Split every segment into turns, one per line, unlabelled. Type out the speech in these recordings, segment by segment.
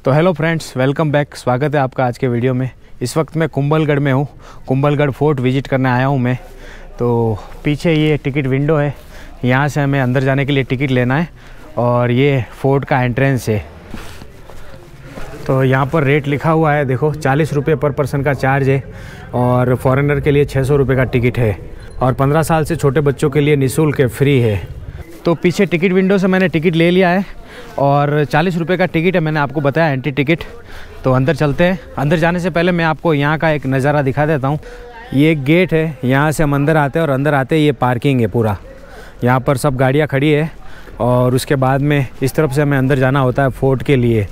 तो hello friends, welcome back. स्वागत है आपका आज के वीडियो में। इस वक्त मैं कुंभलगढ़ में हूँ। कुंभलगढ़ फोर्ट विज़िट करने आया हूँ मैं। तो पीछे ये टिकट विंडो है, यहाँ से हमें अंदर जाने के लिए टिकट लेना है और ये फोर्ट का एंट्रेंस है। तो यहाँ पर रेट लिखा हुआ है, देखो 40 रुपये पर पर्सन का चार्ज है और फॉरेनर के लिए 600 रुपये का टिकट है और 15 साल से छोटे बच्चों के लिए निःशुल्क है, फ्री है। तो पीछे टिकट विंडो से मैंने टिकट ले लिया है और 40 रुपये का टिकट है, मैंने आपको बताया एंट्री टिकट। तो अंदर चलते हैं। अंदर जाने से पहले मैं आपको यहाँ का एक नज़ारा दिखा देता हूँ। ये एक गेट है, यहाँ से हम अंदर आते हैं और अंदर आते ही ये पार्किंग है पूरा। यहाँ पर सब गाड़ियाँ खड़ी है और उसके बाद में इस तरफ से हमें अंदर जाना होता है फोर्ट के लिए।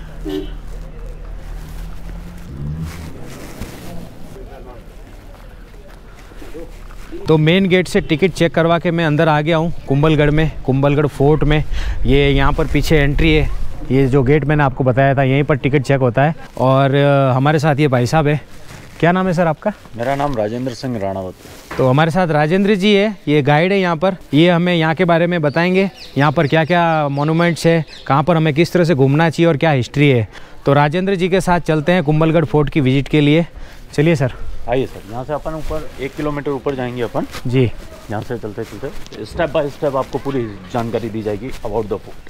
तो मेन गेट से टिकट चेक करवा के मैं अंदर आ गया हूँ कुंभलगढ़ में, कुंभलगढ़ फोर्ट में। ये यहाँ पर पीछे एंट्री है, ये जो गेट मैंने आपको बताया था यहीं पर टिकट चेक होता है। और हमारे साथ ये भाई साहब है। क्या नाम है सर आपका?
मेरा नाम राजेंद्र सिंह राणावत।
तो हमारे साथ राजेंद्र जी है, ये गाइड है यहाँ पर। ये हमें यहाँ के बारे में बताएंगे, यहाँ पर क्या क्या मोनूमेंट्स है, कहाँ पर हमें किस तरह से घूमना चाहिए और क्या हिस्ट्री है। तो राजेंद्र जी के साथ चलते हैं कुंभलगढ़ फोर्ट की विजिट के लिए। चलिए सर।
आइए सर, यहाँ से अपन ऊपर 1 किलोमीटर ऊपर जाएंगे अपन
जी।
यहाँ से चलते चलते स्टेप बाय स्टेप आपको पूरी जानकारी दी जाएगी about the fort.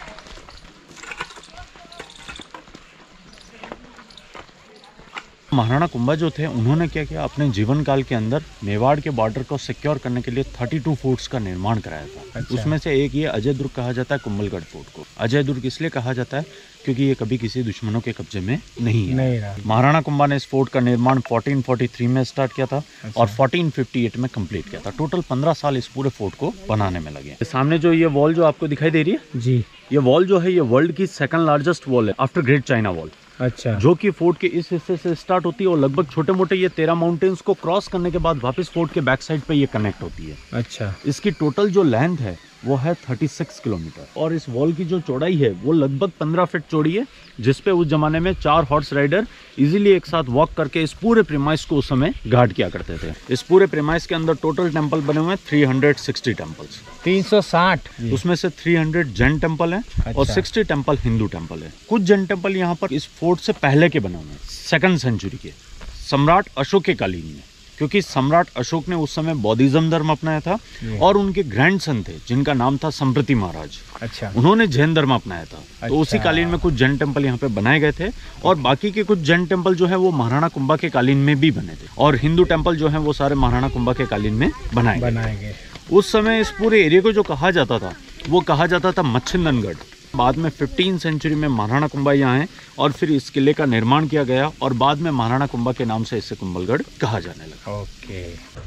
Maharana Kumbha जो थे उन्होंने क्या किया, अपने जीवन काल के अंदर मेवाड़ के बॉर्डर को सिक्योर करने के लिए 32 फोर्ट्स का निर्माण कराया था।
अच्छा।
उसमें से एक ये अजय दुर्ग कहा जाता है। कुंभलगढ़ फोर्ट को अजय दुर्ग इसलिए कहा जाता है क्योंकि ये कभी किसी दुश्मनों के कब्जे में नहीं है। महाराणा कुंभा ने इस फोर्ट का निर्माण 1443 में स्टार्ट किया था। अच्छा। और 1458 में कंप्लीट किया था। टोटल 15 साल इस पूरे फोर्ट को बनाने में लगे। सामने जो ये वॉल जो आपको दिखाई दे रही है
जी,
ये वॉल जो है ये वर्ल्ड की 2nd लार्जेस्ट वॉल है आफ्टर ग्रेट चाइना वॉल।
अच्छा।
जो कि फोर्ट के इस हिस्से से स्टार्ट होती है और लगभग छोटे मोटे ये 13 माउंटेन्स को क्रॉस करने के बाद वापस फोर्ट के बैक साइड पे ये कनेक्ट होती है।
अच्छा।
इसकी टोटल जो लेंथ है वो है 36 किलोमीटर और इस वॉल की जो चौड़ाई है वो लगभग 15 फीट चौड़ी है, जिसपे उस जमाने में 4 हॉर्स राइडर इजीली एक साथ वॉक करके इस पूरे प्रीमाइस को उस समय गार्ड किया करते थे। इस पूरे प्रीमाइस के अंदर टोटल टेंपल बने हुए हैं 360 टेंपल्स।
360,
उसमें से 300 जैन टेंपल हैं। अच्छा। और 60 टेंपल हिंदू टेंपल है। कुछ जैन टेंपल यहाँ पर इस फोर्ट से पहले के बने हुए हैं, 2nd सेंचुरी के, सम्राट अशोक के कालीन में, क्योंकि सम्राट अशोक ने उस समय बौद्धिज्म धर्म अपनाया था और उनके ग्रैंडसन थे जिनका नाम था संप्रति महाराज।
अच्छा। उन्होंने
उन्होंने जैन धर्म अपनाया था। अच्छा। तो उसी कालीन में कुछ जैन टेंपल यहाँ पे बनाए गए थे और बाकी के कुछ जैन टेंपल जो है वो महाराणा कुंभा के कालीन में भी बने थे और हिंदू टेंपल जो है वो सारे महाराणा कुंभा के कालीन में बनाए गए। उस समय इस पूरे एरिया को जो कहा जाता था वो कहा जाता था मच्छिंदनगढ़। बाद में 15 सेंचुरी में महाराणा कुंभा यहाँ है और फिर इस किले का निर्माण किया गया और बाद में महाराणा कुंभा के नाम से इसे कुंभलगढ़ कहा जाने लगा।
ओके।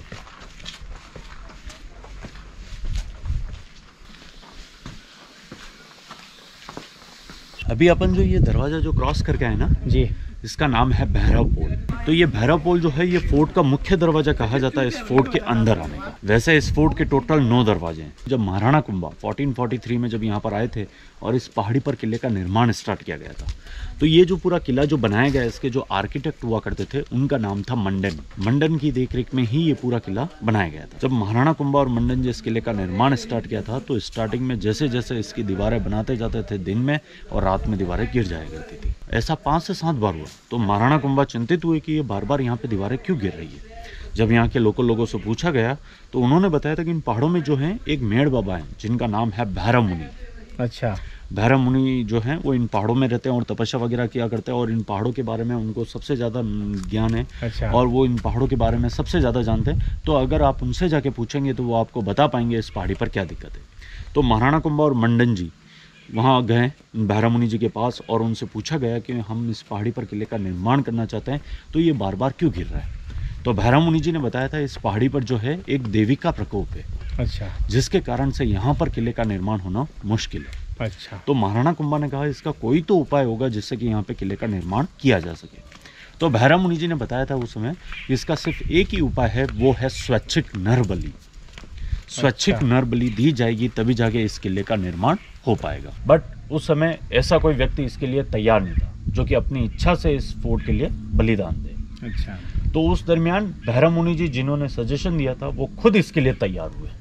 अभी अपन जो ये दरवाजा जो क्रॉस करके आए ना
जी,
इसका नाम है भैरव पोल। तो ये भैरव पोल जो है ये फोर्ट का मुख्य दरवाजा कहा जाता है इस फोर्ट के अंदर आने का। वैसे इस फोर्ट के टोटल 9 दरवाजे हैं। जब महाराणा कुंभा 1443 में जब यहाँ पर आए थे और इस पहाड़ी पर किले का निर्माण स्टार्ट किया गया था, तो ये जो पूरा किला जो बनाया गया इसके जो आर्किटेक्ट हुआ करते थे उनका नाम था मंडन। मंडन की देखरेख में ही ये पूरा किला बनाया गया था। जब महाराणा कुंभा और मंडन जी इस किले का निर्माण स्टार्ट किया था तो स्टार्टिंग में जैसे जैसे इसकी दीवारें बनाते जाते थे दिन में और रात में दीवारें गिर जाया करती थी। ऐसा 5 से 7 बार हुआ। तो महाराणा कुंभा चिंतित हुए कि ये बार बार यहाँ पे दीवारें क्यों गिर रही है। जब यहाँ के लोकल लोगों से पूछा गया तो उन्होंने बताया था कि इन पहाड़ों में जो है एक मेड़ बाबा है जिनका नाम है भैरव मुनि।
अच्छा।
भैरव मुनि जो हैं वो इन पहाड़ों में रहते हैं और तपस्या वगैरह किया करते हैं और इन पहाड़ों के बारे में उनको सबसे ज़्यादा ज्ञान है।
अच्छा।
और वो इन पहाड़ों के बारे में सबसे ज़्यादा जानते हैं। तो अगर आप उनसे जाके पूछेंगे तो वो आपको बता पाएंगे इस पहाड़ी पर क्या दिक्कत है। तो महाराणा कुंभा और मंडन जी वहाँ गए भैरव मुनि जी के पास और उनसे पूछा गया कि हम इस पहाड़ी पर किले का निर्माण करना चाहते हैं तो ये बार बार क्यों गिर रहा है। तो भैरव मुनि जी ने बताया था इस पहाड़ी पर जो है एक देवी का प्रकोप है।
अच्छा।
जिसके कारण से यहाँ पर किले का निर्माण होना मुश्किल है।
अच्छा।
तो महाराणा कुंभा ने कहा इसका कोई तो उपाय होगा जिससे कि यहाँ पे किले का निर्माण किया जा सके। तो भैरव मुनि जी ने बताया था उस समय इसका सिर्फ एक ही उपाय है, वो है स्वैच्छिक नर बलि। स्वैच्छिक नर बलि दी जाएगी तभी जाके इस किले का निर्माण हो पाएगा। बट उस समय ऐसा कोई व्यक्ति इसके लिए तैयार नहीं था जो कि अपनी इच्छा से इस फोर्ट के लिए बलिदान दे।
अच्छा।
तो उस दरमियान भैरव मुनि जी जिन्होंने सजेशन दिया था वो खुद इसके लिए तैयार हुए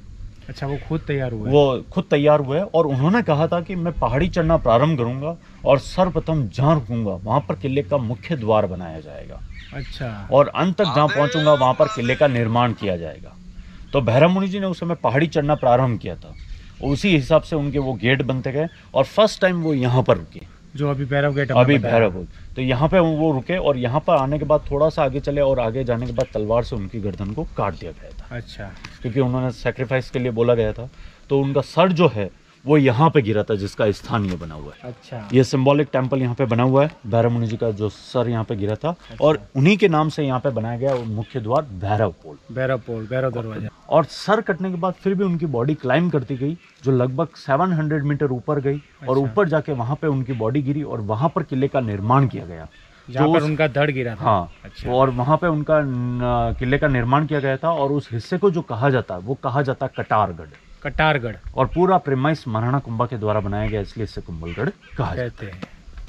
अच्छा, वो खुद तैयार हुआ है?
वो खुद तैयार हुए और उन्होंने कहा था कि मैं पहाड़ी चढ़ना प्रारंभ करूंगा और सर्वप्रथम जहाँ रुकूंगा वहां पर किले का मुख्य द्वार बनाया जाएगा।
अच्छा।
और अंत तक जहाँ पहुंचूंगा वहां पर किले का निर्माण किया जाएगा। तो भैरव मुनि जी ने उस समय पहाड़ी चढ़ना प्रारंभ किया था, उसी हिसाब से उनके वो गेट बनते गए और फर्स्ट टाइम वो यहाँ पर रुके,
जो अभी भैरव गेट,
अभी भैरव। तो यहाँ पे वो रुके और यहाँ पर आने के बाद थोड़ा सा आगे चले और आगे जाने के बाद तलवार से उनकी गर्दन को काट दिया गया था।
अच्छा।
क्योंकि उन्होंने सैक्रिफाइस के लिए बोला गया था, तो उनका सर जो है वो यहाँ पे गिरा था, जिसका स्थान ये बना हुआ है।
अच्छा।
ये सिंबॉलिक टेम्पल यहाँ पे बना हुआ है, भैरव मुनि जी का जो सर यहाँ पे गिरा था। अच्छा। और उन्हीं के नाम से यहाँ पे बनाया गया मुख्य द्वार भैरव पोल, भैरव दरवाजा। और सर कटने के बाद फिर भी उनकी बॉडी क्लाइम करती गई, जो लगभग 700 मीटर ऊपर गई। अच्छा। और ऊपर जाके वहाँ पे उनकी बॉडी गिरी और वहाँ पर किले का निर्माण किया गया,
जहाँ पर उनका धड़ गिरा था।
हाँ। अच्छा। और वहाँ पे उनका किले का निर्माण किया गया था और उस हिस्से को जो कहा जाता है वो कहा जाता है कटारगढ़। और पूरा प्रेमाइस महाराणा कुंभा के द्वारा बनाया गया, इसलिए इसे कुंभलगढ़ कहा जाता है।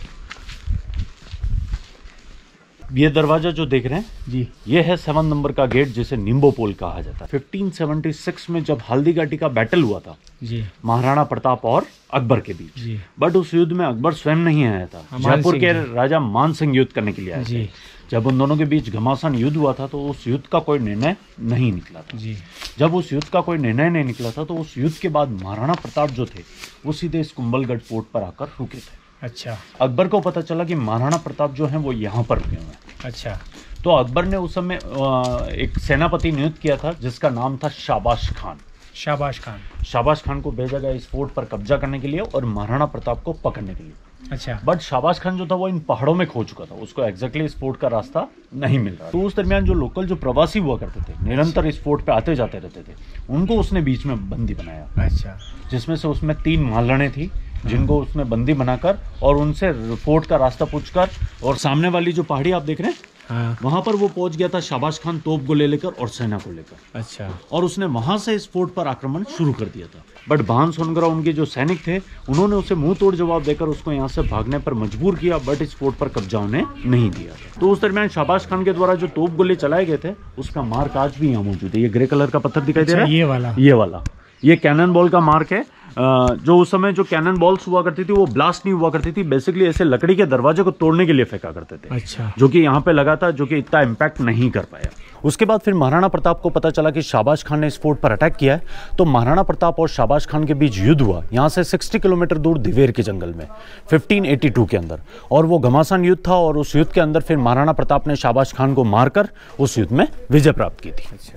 ये दरवाजा जो देख रहे हैं जी, ये है 7 नंबर का गेट, जिसे निम्बो पोल कहा जाता है। 1576 में जब हल्दी घाटी का बैटल हुआ था जी, महाराणा प्रताप और अकबर के बीच जी, बट उस युद्ध में अकबर स्वयं नहीं आया था, जयपुर के राजा मान सिंह युद्ध करने के लिए आए थे। जब उन दोनों के बीच घमासान युद्ध हुआ था तो उस युद्ध का कोई निर्णय नहीं निकला था जी। जब उस युद्ध का कोई निर्णय नहीं निकला था तो उस युद्ध के बाद महाराणा प्रताप जो थे वो सीधे इस कुंभलगढ़ फोर्ट पर आकर रुके थे। अच्छा। अकबर को पता चला कि महाराणा प्रताप जो हैं वो यहाँ पर रुके हुए हैं। अच्छा। तो अकबर ने उस समय एक सेनापति नियुक्त किया था जिसका नाम था शाबाश खान को भेजा गया इस फोर्ट पर कब्जा करने के लिए और महाराणा प्रताप को पकड़ने के लिए। अच्छा। बट शाबाश खान जो था वो इन पहाड़ों में खो चुका था, उसको एग्जैक्टली इस फोर्ट का रास्ता नहीं मिल रहा। तो उस दरमियान जो लोकल जो प्रवासी हुआ करते थे, निरंतर इस फोर्ट पे आते जाते रहते थे, उनको उसने बीच में बंदी बनाया। अच्छा। जिसमें से उसमें 3 मालणे थी जिनको उसने बंदी बनाकर और उनसे फोर्ट का रास्ता पूछकर, और सामने वाली जो पहाड़ी आप देख रहे हैं वहां पर वो पहुंच गया था शाबाश खान तोप को ले लेकर और सेना को लेकर। अच्छा। और उसने वहां से इस फोर्ट पर आक्रमण शुरू कर दिया था। बट भान सोनगरा उनके जो सैनिक थे उन्होंने उसे मुंह तोड़ जवाब देकर उसको यहाँ से भागने पर मजबूर किया, बट इस फोर्ट पर कब्जा उन्हें नहीं दिया। तो उस दरमियान शाबाश खान के द्वारा जो तोप गोले चलाए गए थे उसका मार्क आज भी यहाँ मौजूद है। ये ग्रे कलर का पत्थर दिखाई दे रहा है, ये वाला ये कैनन बॉल का मार्क है। जो उस समय जो कैनन बॉल्स हुआ करती थी वो ब्लास्ट नहीं हुआ करती थी, बेसिकली ऐसे लकड़ी के दरवाजे को तोड़ने के लिए फेंका करते थे। अच्छा। जो कि यहाँ पे लगा था, जो कि इतना इम्पैक्ट नहीं कर पाया। उसके बाद फिर महाराणा प्रताप को पता चला कि शाबाश खान ने इस फोर्ट पर अटैक किया है, तो महाराणा प्रताप और शाबाश खान के बीच युद्ध हुआ यहाँ से 60 किलोमीटर दूर दिवेर के जंगल में 1582 के अंदर। और वो घमासान युद्ध था और उस युद्ध के अंदर फिर महाराणा प्रताप ने शाबाश खान को मारकर उस युद्ध में विजय प्राप्त की थी। अच्छा।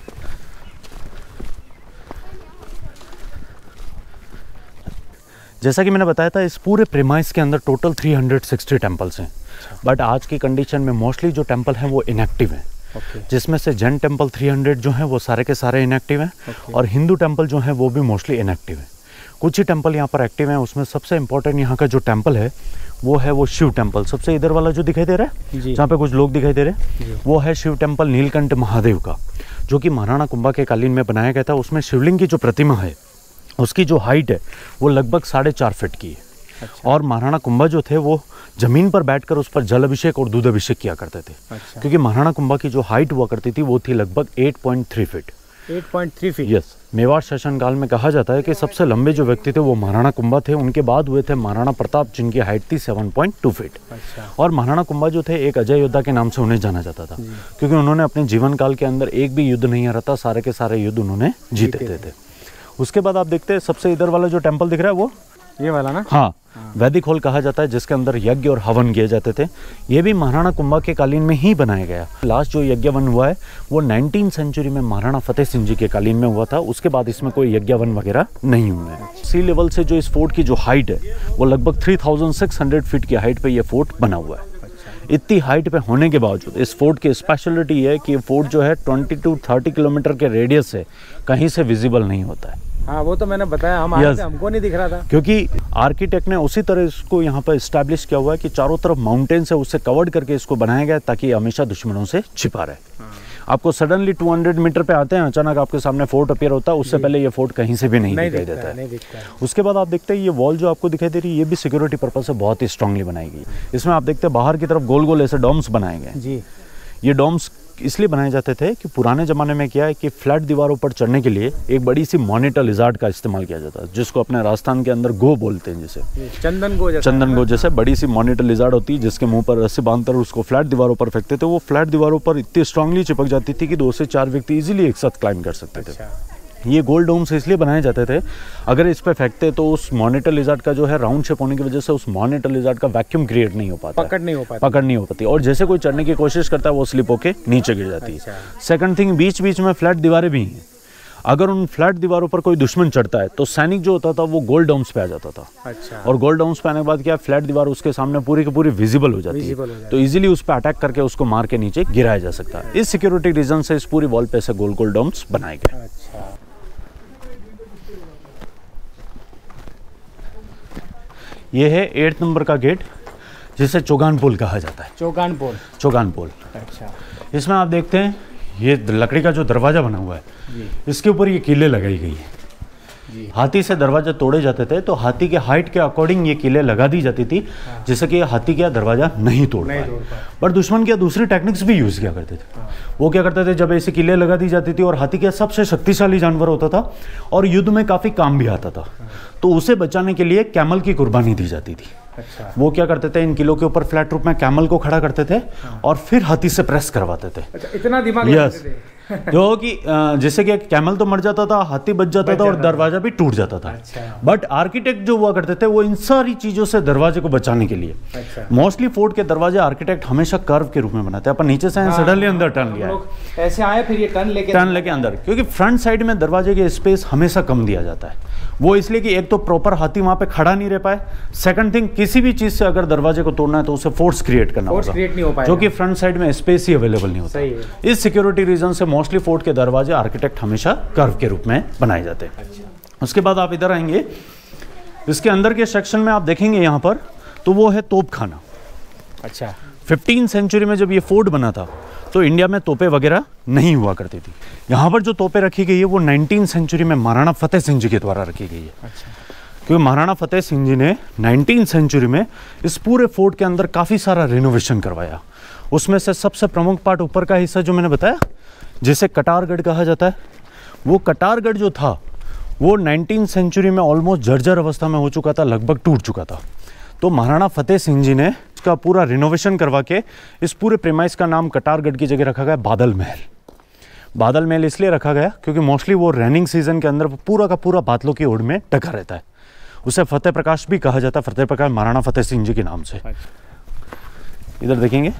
जैसा कि मैंने बताया था, इस पूरे प्रेमाइस के अंदर टोटल 360 टेम्पल्स हैं। बट आज की कंडीशन में मोस्टली जो टेम्पल हैं वो इनएक्टिव हैं। जिसमें से जैन टेम्पल 300 जो हैं वो सारे के सारे इनएक्टिव हैं और हिंदू टेम्पल जो हैं वो भी मोस्टली इनएक्टिव हैं। कुछ ही टेम्पल यहाँ पर एक्टिव हैं। उसमें सबसे इम्पोर्टेंट यहाँ का जो टेम्पल है वो शिव टेम्पल। सबसे इधर वाला जो दिखाई दे रहा है, जहाँ पे कुछ लोग दिखाई दे रहे हैं, वो है शिव टेम्पल नीलकंठ महादेव का, जो कि महाराणा कुंभा के कालीन में बनाया गया था। उसमें शिवलिंग की जो प्रतिमा है उसकी जो हाइट है वो लगभग 4.5 फीट की है। अच्छा। और महाराणा कुंभा जो थे वो जमीन पर बैठकर उस पर जल अभिषेक और दूध अभिषेक किया करते थे। अच्छा। क्योंकि महाराणा कुंभा की जो हाइट हुआ करती थी वो थी लगभग 8.3 फीट। 8.3 फीट। यस। मेवाड़ शासन काल में कहा जाता है कि सबसे लंबे जो व्यक्ति थे वो महाराणा कुंभा थे। उनके बाद हुए थे महाराणा प्रताप, जिनकी हाइट थी 7.2 फीट। अच्छा। और महाराणा कुंभा जो थे एक अजय योद्धा के नाम से उन्हें जाना जाता था, क्योंकि उन्होंने अपने जीवन काल के अंदर एक भी युद्ध नहीं हारा था, सारे के सारे युद्ध उन्होंने जीते थे। उसके बाद आप देखते हैं सबसे इधर वाला जो टेम्पल दिख रहा है वो ये वाला ना। हाँ। वैदिक हॉल कहा जाता है, जिसके अंदर यज्ञ और हवन किए जाते थे। ये भी महाराणा कुंभा के कालीन में ही बनाया गया। लास्ट जो यज्ञ वन हुआ है वो 19th सेंचुरी में महाराणा फतेह सिंह जी के कालीन में हुआ था। उसके बाद इसमें कोई यज्ञ वन वगैरह नहीं हुए हैं। सी लेवल से जो इस फोर्ट की जो हाइट है वो लगभग 3600 फीट की हाइट पे ये फोर्ट बना हुआ है। इतनी हाइट पे होने के बावजूद इस फोर्ट की स्पेशलिटी है कि फोर्ट जो है 20 to 30 किलोमीटर के रेडियस से कहीं से विजिबल नहीं होता है।
हाँ, वो तो मैंने बताया, हम आए थे, हमको नहीं दिख रहा था।
क्योंकि आर्किटेक्ट ने उसी तरह इसको यहाँ पर एस्टैब्लिश किया हुआ है कि चारों तरफ माउंटेन से उससे कवर्ड करके इसको बनाया गया ताकि हमेशा दुश्मनों से छिपा रहे। हाँ। आपको सडनली 200 मीटर पे आते हैं, अचानक आपके सामने फोर्ट अपीयर होता है, उससे पहले ये फोर्ट कहीं से भी नहीं दिखाई देता है। उसके बाद आप देखते हैं ये वॉल जो आपको दिखाई दे रही है ये भी सिक्योरिटी पर्पज से बहुत ही स्ट्रांगली बनाई गई। इसमें आप देखते हैं बाहर की तरफ गोल गोल ऐसे डोम्स बनाए गए। जी। ये डोम्स इसलिए बनाए जाते थे कि पुराने ज़माने में क्या है कि फ्लैट दीवारों पर चढ़ने के लिए एक बड़ी सी मॉनिटर लिजार्ड का इस्तेमाल किया जाता है, जिसको अपने राजस्थान के अंदर गो बोलते हैं, जैसे चंदन गो जैसे बड़ी सी मॉनिटर लिजार्ड होती है, जिसके मुंह पर रस्सी बांधकर उसको फ्लैट दीवारों पर फेंकते थे। वो फ्लैट दीवारों पर इतनी स्ट्रांगली चिपक जाती थी कि 2 से 4 व्यक्ति इजीली एक साथ क्लाइंब कर सकते थे। ये गोल्ड डोम्स इसलिए बनाए जाते थे, अगर इस पे फेंकते तो उस मॉनिटर लिजार्ड का जो है राउंड शेप होने की वजह से उस मॉनिटर लिजार्ड का वैक्यूम क्रिएट नहीं हो पाता, पकड़ नहीं हो पाती और जैसे कोई चढ़ने की कोशिश करता है वो स्लिप होके नीचे गिर जाती है। सेकंड थिंग, बीच बीच में फ्लैट दीवारें भी हैं। अगर उन फ्लैट दीवारों पर कोई दुश्मन चढ़ता है तो सैनिक जो होता था वो गोल्ड डोम्स पे आ जाता था। और गोल्ड डोम्स पे आने के बाद क्या, फ्लैट दीवार उसके सामने पूरी की पूरी विजिबल हो जाती है, तो इजीली उस पर अटैक करके उसको मार के नीचे गिराया जा सकता है। इस सिक्योरिटी रीजन से इस पूरी वॉल पे से गोल गोल डोम्स बनाए गए। ये है 8 नंबर का गेट, जिसे चौगान पोल कहा जाता है। चौगान पोल।
अच्छा।
इसमें आप देखते हैं ये लकड़ी का जो दरवाज़ा बना हुआ है, इसके ऊपर ये कीले लगाई गई है। हाथी से दरवाजा तोड़े जाते थे तो हाथी के हाइट के अकॉर्डिंग ये कीले लगा दी जाती थी, जिससे कि हाथी क्या दरवाजा नहीं तोड़ पाए। पर दुश्मन क्या दूसरी टेक्निक्स भी यूज़ किया करते थे। वो क्या करते थे, जब ऐसे कीले लगा दी जाती थी और हाथी क्या सबसे शक्तिशाली जानवर होता था और युद्ध में काफ़ी काम भी आता था, तो उसे बचाने के लिए कैमल की कुर्बानी दी जाती थी। अच्छा। वो क्या करते थे, इन किलों के ऊपर फ्लैट रूप में कैमल को खड़ा करते थे और फिर हाथी से प्रेस करवाते थे।
अच्छा, इतना दिमाग
लगाते थे। जो कि जैसे कि कैमल तो मर जाता था, हाथी बच जाता था और दरवाजा भी टूट जाता था। अच्छा। बट आर्किटेक्ट जो हुआ करते थे वो इन सारी चीजों से दरवाजे को बचाने के लिए, मोस्टली फोर्ट के दरवाजे आर्किटेक्ट हमेशा कर्व के रूप में बनाते हैं। अपन नीचे से सडनली अंदर टर्न लिया है,
ऐसे आए फिर ये टर्न लेके
अंदर, क्योंकि फ्रंट साइड में दरवाजे के स्पेस हमेशा कम दिया जाता है। वो इसलिए कि एक तो प्रॉपर हाथी वहां पे खड़ा नहीं रह पाए, सेकंड थिंग किसी भी चीज से अगर दरवाजे को तोड़ना है तो उसे फोर्स क्रिएट करना होगा, जो कि फ्रंट साइड में स्पेस ही अवेलेबल नहीं होता। इस सिक्योरिटी रीजन से मोस्टली फोर्ट के दरवाजे आर्किटेक्ट हमेशा कर्व के रूप में बनाए जाते हैं। उसके बाद आप इधर आएंगे, इसके अंदर के सेक्शन में आप देखेंगे यहाँ पर, तो वो है तोपखाना।
अच्छा।
15वीं सेंचुरी में जब ये फोर्ट बना था तो इंडिया में तोपें वगैरह नहीं हुआ करती थी। यहाँ पर जो तोपें रखी गई है वो 19वीं सेंचुरी में महाराणा फतेह सिंह जी के द्वारा रखी गई है। अच्छा। क्योंकि महाराणा फतेह सिंह जी ने 19वीं सेंचुरी में इस पूरे फोर्ट के अंदर काफ़ी सारा रिनोवेशन करवाया। उसमें से सबसे प्रमुख पार्ट ऊपर का हिस्सा जो मैंने बताया, जिसे कटारगढ़ कहा जाता है, वो कटारगढ़ जो था वो 19वीं सेंचुरी में ऑलमोस्ट जर्जर अवस्था में हो चुका था, लगभग टूट चुका था। तो महाराणा फतेह सिंह जी ने इसका पूरा रिनोवेशन करवा के इस पूरे प्रीमाइस का नाम कटारगढ़ की जगह रखा गया बादल महल। बादल महल इसलिए रखा गया क्योंकि मोस्टली वो रेनिंग सीजन के अंदर पूरा का पूरा बादलों की ओढ़ में ढका रहता है। उसे फतेह प्रकाश भी कहा जाता है, फतेह प्रकाश महाराणा फतेह सिंह जी के नाम से। इधर देखेंगे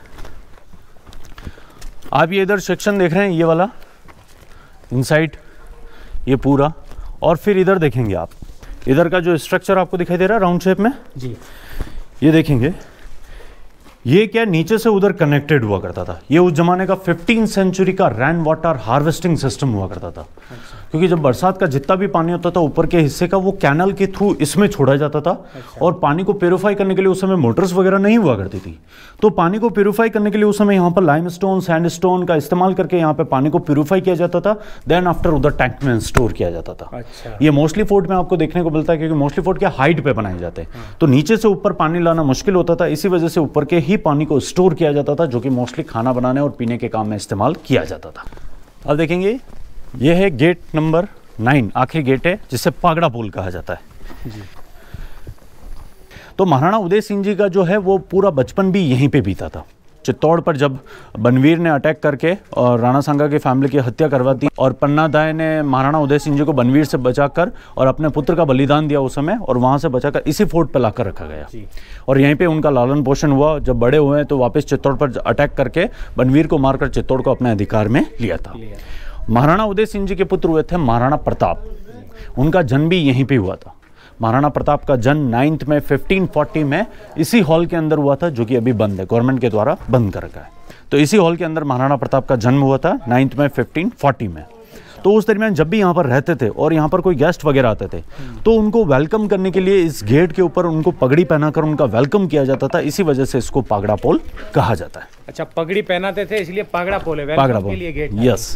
आप, ये इधर सेक्शन देख रहे हैं, ये वाला इनसाइड ये पूरा, और फिर इधर देखेंगे आप, इधर का जो स्ट्रक्चर आपको दिखाई दे रहा है राउंड शेप में जी, ये देखेंगे ये क्या नीचे से उधर कनेक्टेड हुआ करता था। ये उस जमाने का 15वीं सेंचुरी का रेन वाटर हार्वेस्टिंग सिस्टम हुआ करता था। अच्छा। क्योंकि जब बरसात का जितना भी पानी होता था ऊपर के हिस्से का वो कैनल के थ्रू इसमें छोड़ा जाता था। अच्छा। और पानी को प्यूरिफाई करने के लिए उस समय मोटर्स वगैरह नहीं हुआ करती थी, तो पानी को प्यूरिफाई करने के लिए उस समय यहाँ पर लाइमस्टोन सैंडस्टोन का इस्तेमाल करके यहाँ पे पानी को प्यूरिफाई किया जाता था, देन आफ्टर उधर टैंक में स्टोर किया जाता था। अच्छा। ये मोस्टली फोर्ट में आपको देखने को मिलता है, क्योंकि मोस्टली फोर्ट के हाइट पे बनाए जाते हैं, तो नीचे से ऊपर पानी लाना मुश्किल होता था, इसी वजह से ऊपर के ही पानी को स्टोर किया जाता था, जो कि मोस्टली खाना बनाने और पीने के काम में इस्तेमाल किया जाता था। अब देखेंगे ये है गेट नंबर 9, आखिरी गेट है, जिसे पागड़ा पोल कहा जाता है जी। तो महाराणा उदय सिंह जी का जो है वो पूरा बचपन भी यहीं पे बीता था। चित्तौड़ पर जब बनवीर ने अटैक करके और राणा सांगा की फैमिली की हत्या करवा दी, और पन्ना दाई ने महाराणा उदय सिंह जी को बनवीर से बचाकर और अपने पुत्र का बलिदान दिया उस समय, और वहाँ से बचाकर इसी फोर्ट पर लाकर रखा गया और यहीं पे उनका लालन पोषण हुआ। जब बड़े हुए तो वापस चित्तौड़ पर अटैक करके बनवीर को मारकर चित्तौड़ को अपने अधिकार में लिया था। महाराणा उदय सिंह जी के पुत्र हुए थे महाराणा प्रताप, उनका जन्म भी यहीं पर हुआ था। महाराणा प्रताप का जन्म 9 में 1540 में इसी हॉल के अंदर हुआ था, जो कि अभी बंद है, गवर्नमेंट के द्वारा बंद कर रखा है। तो इसी हॉल के अंदर महाराणा प्रताप का जन्म हुआ था 9 में 1540 में। तो उस दरमियान जब भी यहाँ पर रहते थे और यहाँ पर कोई गेस्ट वगैरह आते थे तो उनको वेलकम करने के लिए इस गेट के ऊपर उनको पगड़ी पहनाकर उनका वेलकम किया जाता था, इसी वजह से इसको पागड़ा पोल कहा जाता है।
अच्छा, पगड़ी पहनाते थे इसलिए पागड़ा पोल है,
पागड़ा पोल
के लिए गेट।
यस।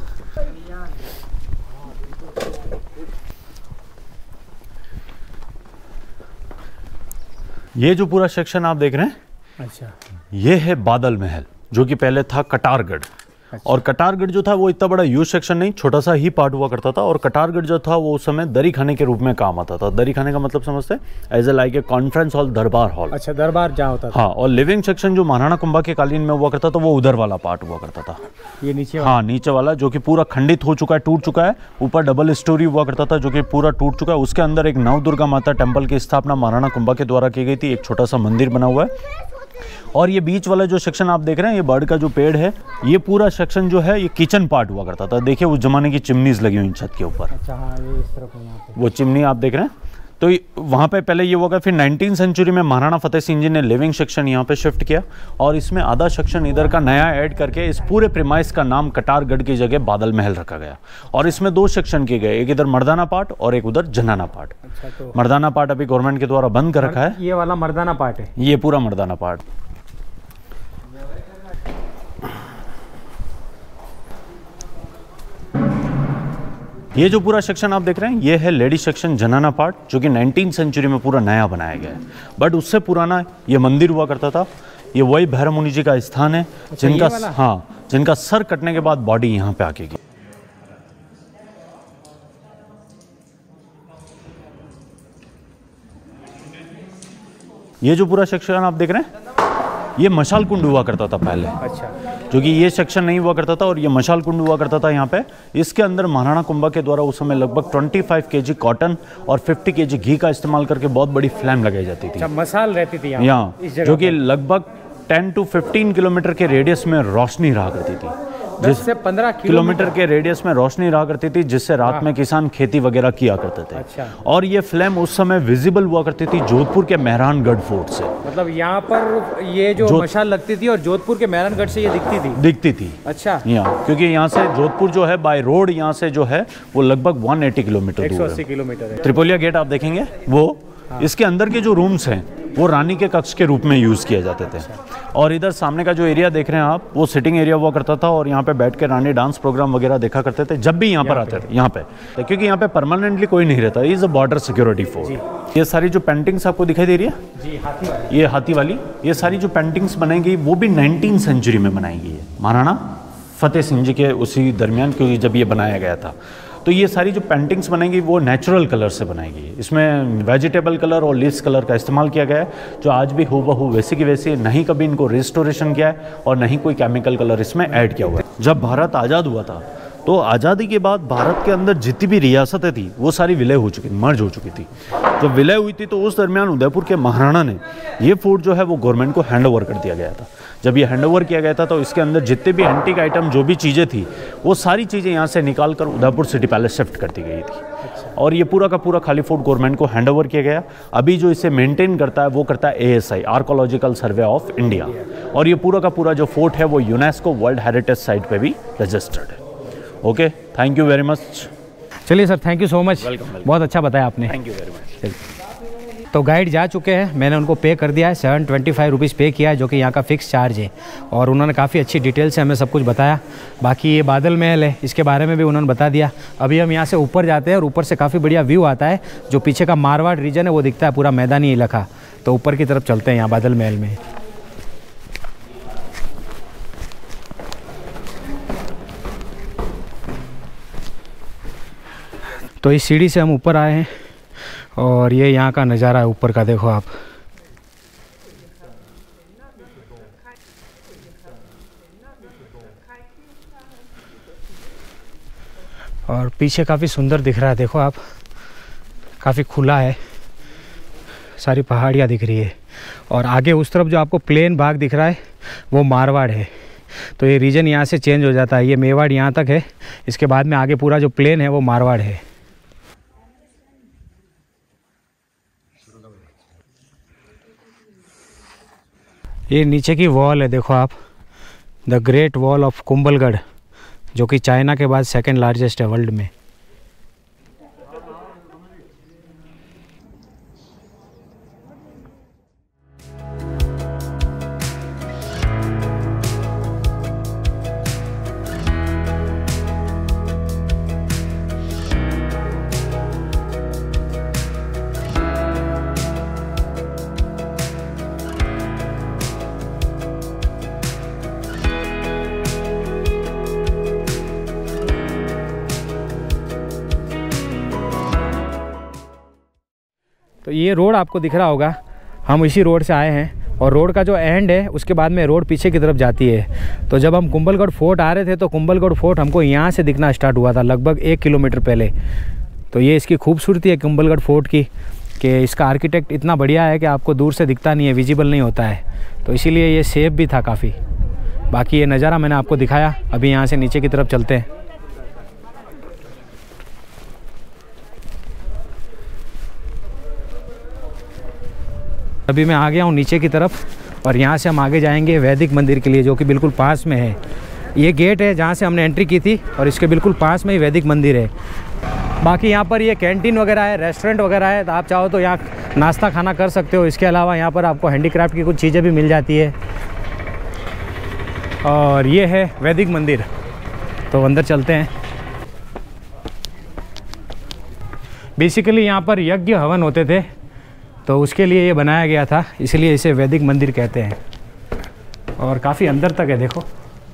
ये जो पूरा सेक्शन आप देख रहे हैं, अच्छा, ये है बादल महल, जो कि पहले था कटारगढ़। और कटारगढ़ जो था वो इतना बड़ा यूज सेक्शन नहीं, छोटा सा ही पार्ट हुआ करता था। और कटारगढ़ जो था वो उस समय दरी खाने के रूप में काम आता था। दरी खाने का मतलब समझते हैं, as a like a conference hall, दरबार हॉल।
अच्छा, दरबार जहाँ होता था।
हाँ, और लिविंग सेक्शन जो महाराणा कुंभा के कालीन में हुआ करता था वो उधर वाला पार्ट हुआ करता था।
ये नीचे
हाँ, नीचे वाला जो कि पूरा खंडित हो चुका है, टूट चुका है। ऊपर डबल स्टोरी हुआ करता था जो कि पूरा टूट चुका है। उसके अंदर एक नव दुर्गा माता टेम्पल की स्थापना महाराणा कुंभा के द्वारा की गई थी। एक छोटा सा मंदिर बना हुआ है। और ये बीच वाला जो सेक्शन आप देख रहे हैं, ये बर्ड का जो पेड़ है, ये पूरा सेक्शन जो है ये किचन पार्ट हुआ करता था। देखिए उस जमाने की चिमनीज लगी हुई छत के ऊपर।
अच्छा, हाँ, ये इस तरफ है, यहाँ पे
वो चिमनी आप देख रहे हैं। तो वहाँ पे पहले ये होगा, फिर 19वीं सेंचुरी में महाराणा फतेह सिंह जी ने लिविंग सेक्शन यहाँ पे शिफ्ट किया और इसमें आधा सेक्शन इधर का नया ऐड करके इस पूरे प्रीमाइस का नाम कटारगढ़ की जगह बादल महल रखा गया। और इसमें 2 सेक्शन किए गए, एक इधर मर्दाना पार्ट और एक उधर जनाना पार्ट।
अच्छा, तो
मर्दाना पार्ट अभी गवर्नमेंट के द्वारा बंद कर रखा है।
ये वाला मर्दाना पार्ट है,
ये पूरा मर्दाना पार्ट। ये जो पूरा सेक्शन आप देख रहे हैं, ये है लेडी सेक्शन जनाना पार्ट, जो कि 19वीं सेंचुरी में पूरा नया बनाया गया है। बट उससे पुराना ये मंदिर हुआ करता था। ये वही भैरव मुनि जी का स्थान है।
अच्छा,
जिनका सर कटने के बाद बॉडी यहाँ पे आके गई। ये जो पूरा सेक्शन आप देख रहे हैं, ये मशाल कुंड हुआ करता था पहले।
अच्छा,
जो कि ये सेक्शन नहीं हुआ करता था और ये मशाल कुंड हुआ करता था यहाँ पे। इसके अंदर महाराणा कुंभा के द्वारा उस समय लगभग 25 kg कॉटन और 50 kg घी का इस्तेमाल करके बहुत बड़ी फ्लैम लगाई जाती थी।
अच्छा, मसाल रहती थी
यहाँ, जो कि लगभग 10 to 15 किलोमीटर के रेडियस में रोशनी रहा करती थी।
10 से 15
किलोमीटर के रेडियस में रोशनी रहा करती थी, जिससे रात में किसान खेती वगैरह किया करते थे।
अच्छा।
और ये फ्लेम उस समय विजिबल हुआ करती थी जोधपुर के मेहरानगढ़ फोर्ट से।
मतलब यहाँ पर ये जो मशाल लगती थी और जोधपुर के मेहरानगढ़ से ये दिखती थी। अच्छा,
यहाँ क्योंकि यहाँ से जोधपुर जो है बाय रोड यहाँ से जो है वो लगभग 180 किलोमीटर दूर है।
180 किलोमीटर है।
त्रिपोलिया गेट आप देखेंगे वो, इसके अंदर के जो रूम्स हैं वो रानी के कक्ष के रूप में यूज़ किए जाते थे। और इधर सामने का जो एरिया देख रहे हैं आप, वो सिटिंग एरिया हुआ करता था और यहाँ पे बैठ के रानी डांस प्रोग्राम वगैरह देखा करते थे जब भी यहाँ पर आते थे। यहाँ पे क्योंकि यहाँ पे परमानेंटली कोई नहीं रहता, is a border security force. ये सारी जो पेंटिंग्स आपको दिखाई दे रही है
जी,
ये हाथी वाली, ये सारी जो पेंटिंग्स बनाई गई वो भी 19वीं सेंचुरी में बनाई गई है, महाराणा फतेह सिंह जी के उसी दरमियान, क्योंकि जब ये बनाया गया था। तो ये सारी जो पेंटिंग्स बनाएंगी वो नेचुरल कलर से बनाएगी। इसमें वेजिटेबल कलर और लीव्स कलर का इस्तेमाल किया गया है, जो आज भी हूबहू वैसे की वैसे, नहीं कभी इनको रिस्टोरेशन किया है और नहीं कोई केमिकल कलर इसमें ऐड किया हुआ है। जब भारत आज़ाद हुआ था तो आज़ादी के बाद भारत के अंदर जितनी भी रियासतें थी वो सारी विलय हो चुकी, मर्ज हो चुकी थी। जब विलय हुई थी तो उस दरमियान उदयपुर के महाराणा ने ये फोर्ट जो है वो गवर्नमेंट को हैंड ओवर कर दिया गया था। जब ये हैंड ओवर किया गया था तो इसके अंदर जितने भी एंटीक आइटम जो भी चीज़ें थी वो सारी चीज़ें यहाँ से निकाल कर उदयपुर सिटी पैलेस शिफ्ट कर दी गई थी। और ये पूरा का पूरा खाली फोर्ट गवर्नमेंट को हैंड ओवर किया गया। अभी जो इसे मेंटेन करता है वो करता है ASI, archaeological survey of India. और ये पूरा का पूरा जो फोर्ट है वो यूनेस्को वर्ल्ड हेरिटेज साइट पे भी रजिस्टर्ड है। Okay, thank you very much.
चलिए sir, thank you so much. बहुत अच्छा बताया आपने।
Thank you very much.
तो गाइड जा चुके हैं, मैंने उनको पे कर दिया है, 725 रुपीज़ पे किया है, जो कि यहाँ का फिक्स चार्ज है। और उन्होंने काफ़ी अच्छी डिटेल से हमें सब कुछ बताया। बाकी ये बादल महल है, इसके बारे में भी उन्होंने बता दिया। अभी हम यहाँ से ऊपर जाते हैं और ऊपर से काफ़ी बढ़िया व्यू आता है। जो पीछे का मारवाड़ रीजन है वो दिखता है, पूरा मैदानी इलाका। तो ऊपर की तरफ चलते हैं यहाँ बादल महल में। तो इस सीढ़ी से हम ऊपर आए हैं और ये यहाँ का नज़ारा है ऊपर का, देखो आप। और पीछे काफ़ी सुंदर दिख रहा है, देखो आप, काफ़ी खुला है, सारी पहाड़ियाँ दिख रही है। और आगे उस तरफ जो आपको प्लेन भाग दिख रहा है वो मारवाड़ है। तो ये रीजन यहाँ से चेंज हो जाता है, ये मेवाड़ यहाँ तक है, इसके बाद में आगे पूरा जो प्लेन है वो मारवाड़ है। ये नीचे की वॉल है, देखो आप, the great wall of Kumbhalgarh, जो कि चाइना के बाद सेकंड लार्जेस्ट है वर्ल्ड में। ये रोड आपको दिख रहा होगा, हम इसी रोड से आए हैं और रोड का जो एंड है उसके बाद में रोड पीछे की तरफ जाती है। तो जब हम कुंभलगढ़ फोर्ट आ रहे थे तो कुंभलगढ़ फोर्ट हमको यहाँ से दिखना स्टार्ट हुआ था लगभग 1 किलोमीटर पहले। तो ये इसकी खूबसूरती है कुंभलगढ़ फोर्ट की कि इसका आर्किटेक्ट इतना बढ़िया है कि आपको दूर से दिखता नहीं है, विजिबल नहीं होता है। तो इसीलिए ये सेफ भी था काफ़ी। बाकी ये नज़ारा मैंने आपको दिखाया। अभी यहाँ से नीचे की तरफ चलते हैं। अभी मैं आ गया हूँ नीचे की तरफ और यहाँ से हम आगे जाएंगे वैदिक मंदिर के लिए, जो कि बिल्कुल पास में है। ये गेट है जहाँ से हमने एंट्री की थी और इसके बिल्कुल पास में ही वैदिक मंदिर है। बाकी यहाँ पर ये कैंटीन वगैरह है, रेस्टोरेंट वगैरह है, तो आप चाहो तो यहाँ नाश्ता खाना कर सकते हो। इसके अलावा यहाँ पर आपको हैंडीक्राफ्ट की कुछ चीज़ें भी मिल जाती है। और ये है वैदिक मंदिर, तो अंदर चलते हैं। बेसिकली यहाँ पर यज्ञ हवन होते थे, तो उसके लिए ये बनाया गया था, इसलिए इसे वैदिक मंदिर कहते हैं। और काफ़ी अंदर तक है, देखो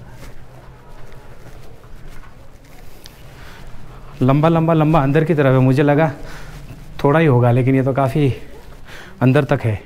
लंबा लंबा लंबा अंदर की तरफ है। मुझे लगा थोड़ा ही होगा, लेकिन ये तो काफ़ी अंदर तक है।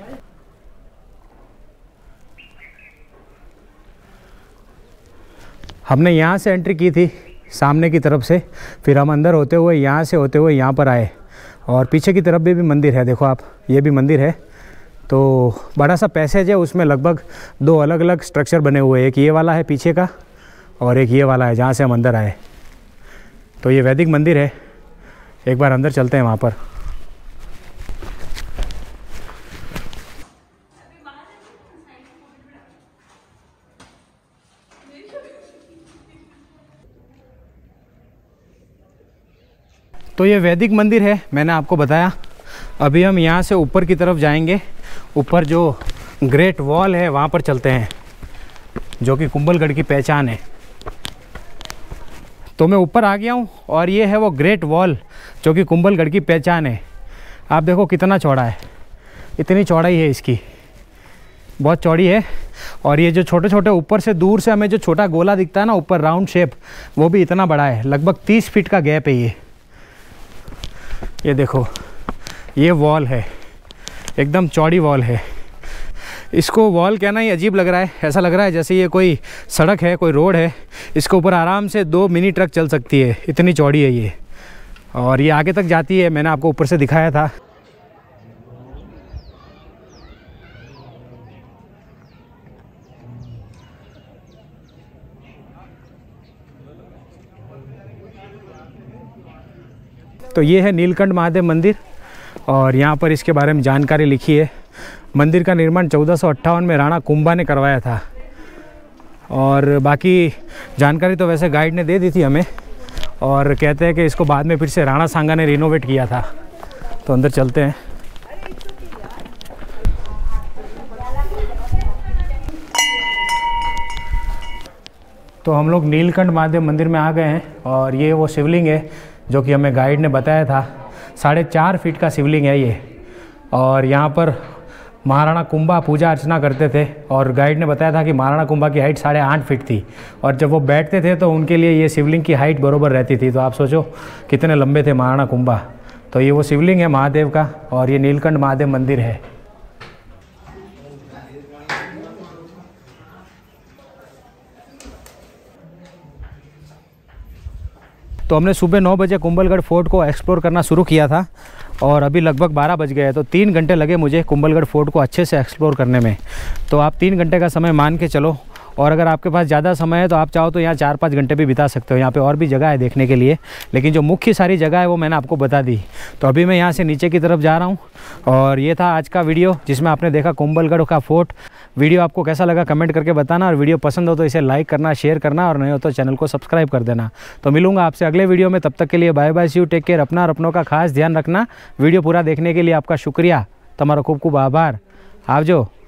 हमने यहाँ से एंट्री की थी सामने की तरफ से, फिर हम अंदर होते हुए यहाँ से होते हुए यहाँ पर आए। और पीछे की तरफ भी मंदिर है, देखो आप, ये भी मंदिर है। तो बड़ा सा पैसेज है, उसमें लगभग 2 अलग अलग स्ट्रक्चर बने हुए हैं। एक ये वाला है पीछे का और एक ये वाला है जहाँ से हम अंदर आए। तो ये वैदिक मंदिर है, एक बार अंदर चलते हैं वहाँ पर। तो ये वैदिक मंदिर है, मैंने आपको बताया। अभी हम यहाँ से ऊपर की तरफ जाएंगे। ऊपर जो ग्रेट वॉल है वहाँ पर चलते हैं, जो कि कुंभलगढ़ की पहचान है। तो मैं ऊपर आ गया हूँ और ये है वो ग्रेट वॉल जो कि कुंभलगढ़ की पहचान है। आप देखो कितना चौड़ा है, इतनी चौड़ाई है इसकी, बहुत चौड़ी है। और ये जो छोटे छोटे ऊपर से दूर से हमें जो छोटा गोला दिखता है ना ऊपर, राउंड शेप, वो भी इतना बड़ा है। लगभग 30 फीट का गैप है ये देखो, ये वॉल है, एकदम चौड़ी वॉल है। इसको वॉल कहना ही अजीब लग रहा है, ऐसा लग रहा है जैसे ये कोई सड़क है, कोई रोड है। इसके ऊपर आराम से 2 मिनी ट्रक चल सकती है, इतनी चौड़ी है ये। और ये आगे तक जाती है, मैंने आपको ऊपर से दिखाया था। तो ये है नीलकंठ महादेव मंदिर और यहाँ पर इसके बारे में जानकारी लिखी है। मंदिर का निर्माण 1458 में राणा कुंभा ने करवाया था। और बाकी जानकारी तो वैसे गाइड ने दे दी थी हमें, और कहते हैं कि इसको बाद में फिर से राणा सांगा ने रिनोवेट किया था। तो अंदर चलते हैं। तो हम लोग नीलकंठ महादेव मंदिर में आ गए हैं और ये वो शिवलिंग है जो कि हमें गाइड ने बताया था। 4.5 फीट का शिवलिंग है ये। और यहाँ पर महाराणा कुंभा पूजा अर्चना करते थे और गाइड ने बताया था कि महाराणा कुंभा की हाइट 8.5 फीट थी और जब वो बैठते थे तो उनके लिए ये शिवलिंग की हाइट बराबर रहती थी। तो आप सोचो कितने लंबे थे महाराणा कुंभा। तो ये वो शिवलिंग है महादेव का और ये नीलकंठ महादेव मंदिर है। तो हमने सुबह 9 बजे कुंभलगढ़ फोर्ट को एक्सप्लोर करना शुरू किया था और अभी लगभग 12 बज गए हैं। तो 3 घंटे लगे मुझे कुंभलगढ़ फोर्ट को अच्छे से एक्सप्लोर करने में। तो आप 3 घंटे का समय मान के चलो, और अगर आपके पास ज़्यादा समय है तो आप चाहो तो यहाँ 4-5 घंटे भी बिता सकते हो। यहाँ पे और भी जगह है देखने के लिए, लेकिन जो मुख्य सारी जगह है वो मैंने आपको बता दी। तो अभी मैं यहाँ से नीचे की तरफ जा रहा हूँ और ये था आज का वीडियो जिसमें आपने देखा कुंभलगढ़ का फोर्ट। वीडियो आपको कैसा लगा कमेंट करके बताना, और वीडियो पसंद हो तो इसे लाइक करना, शेयर करना, और नहीं हो तो चैनल को सब्सक्राइब कर देना। तो मिलूंगा आपसे अगले वीडियो में, तब तक के लिए bye bye, see you, take care. अपना और अपनों का खास ध्यान रखना। वीडियो पूरा देखने के लिए आपका शुक्रिया, तुम्हारा खूब खूब आभार। आवजो।